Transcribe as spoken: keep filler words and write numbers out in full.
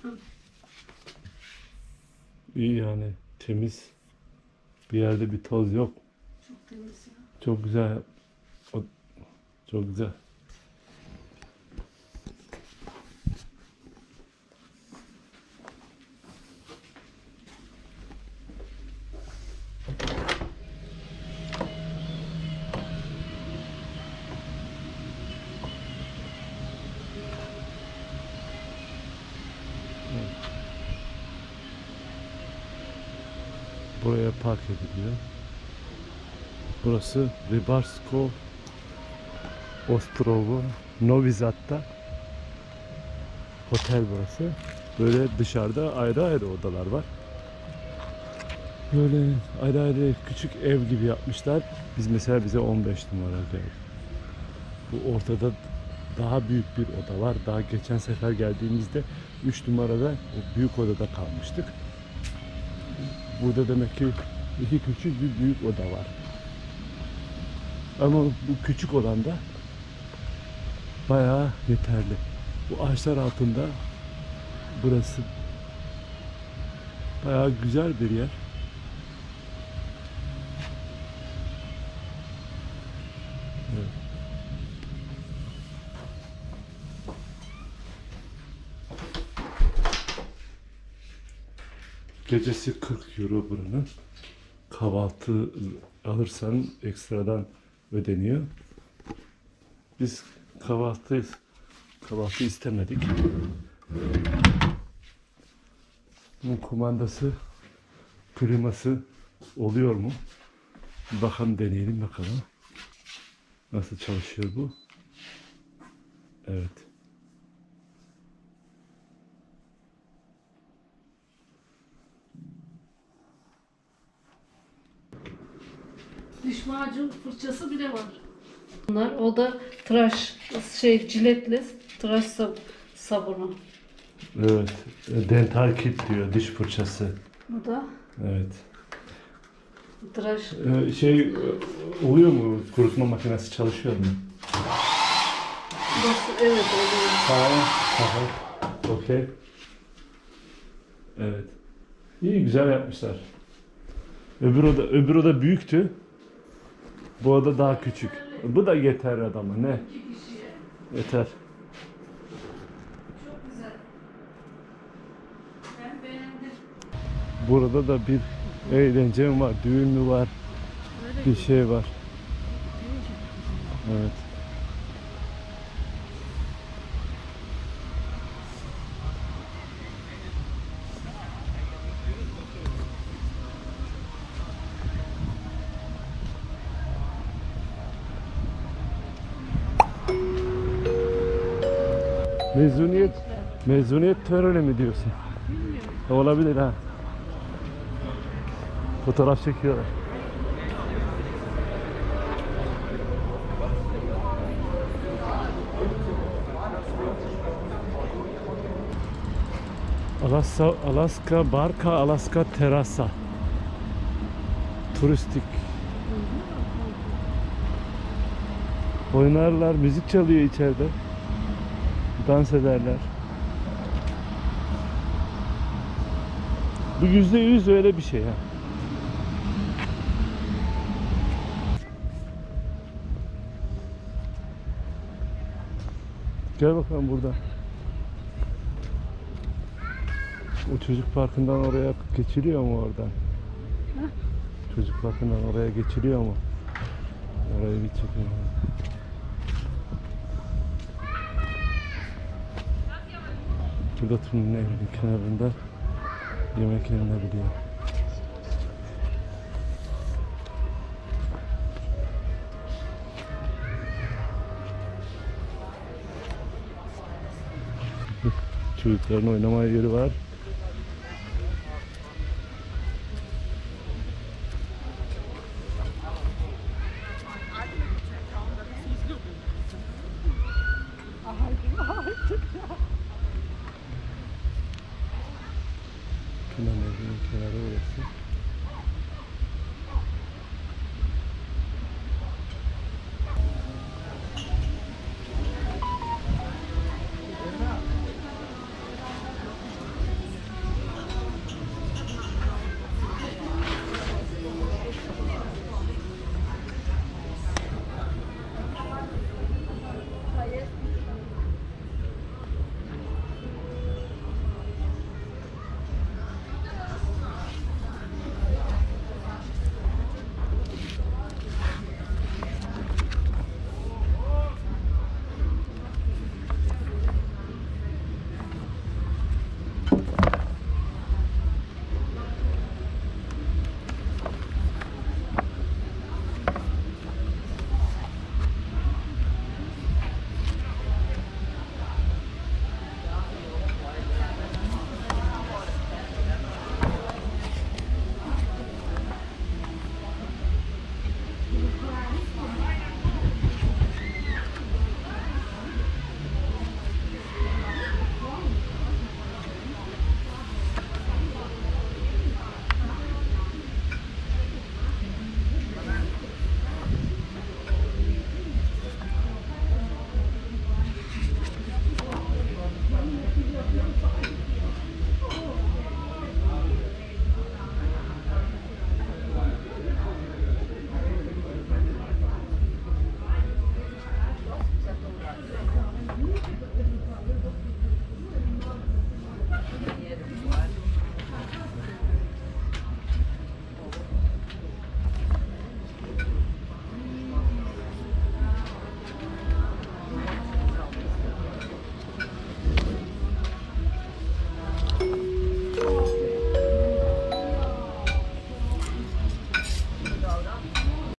İyi yani, temiz. Bir yerde bir toz yok. Çok temiz ya. Çok güzel. O, çok güzel. Buraya park ediliyor. Burası Ribarsko Ostrovo Novi Zad'da otel burası. Böyle dışarıda ayrı ayrı odalar var. Böyle ayrı ayrı küçük ev gibi yapmışlar. Biz mesela bize on beş numara geldi. Bu ortada daha büyük bir oda var. Daha geçen sefer geldiğimizde üç numarada o büyük odada kalmıştık. Burada demek ki iki küçük bir büyük oda var. Ama bu küçük olan da bayağı yeterli. Bu ağaçlar altında burası bayağı güzel bir yer. Evet. Gecesi kırk euro buranın. Kahvaltı alırsan ekstradan ödeniyor. Biz kahvaltı kahvaltı istemedik. Bunun kumandası, kliması oluyor mu? Bir bakalım, deneyelim bakalım. Nasıl çalışıyor bu? Evet. Diş macun fırçası bile var. Bunlar, o da tıraş şey ciletli tıraş sab sabunu. Evet. Dental kit diyor, diş fırçası. Bu da Evet. tıraş. Ee, şey oluyor mu? Kurutma makinesi çalışıyor mu? Burası, evet oluyor. Tamam. Tamam. Okey. Evet. İyi, güzel yapmışlar. Öbür oda, öbür oda büyüktü. Bu oda daha küçük. Bu da yeter adama, ne? İki kişiye. Yeter. Çok güzel. Ben beğendim. Burada da bir eğlence mi var? Düğün mü var? Bir şey var. Evet. Mezuniyet mezuniyet töreni mi diyorsun? Bilmiyorum. Olabilir ha. Fotoğraf çekiyorlar. Alaska, Alaska Barka, Alaska Terasa. Turistik. Oynarlar, müzik çalıyor içeride. Dans ederler. Bu yüzde yüz öyle bir şey ha. Gel bakalım burada. O çocuk parkından oraya geçiliyor mu oradan? Ha? Çocuk parkından oraya geçiliyor mu? Oraya bir çekelim. Burada tüm nehrin kenarında yemek yenilebiliyor. Çocukların oynama yeri var.